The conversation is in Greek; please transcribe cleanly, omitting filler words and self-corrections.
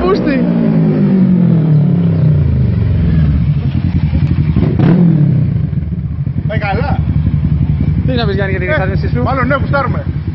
πούστη. Πάει καλά. Τι να πεις Γιάννη για την κατεύθυνση σου? Μάλλον ναι, κουστάρουμε.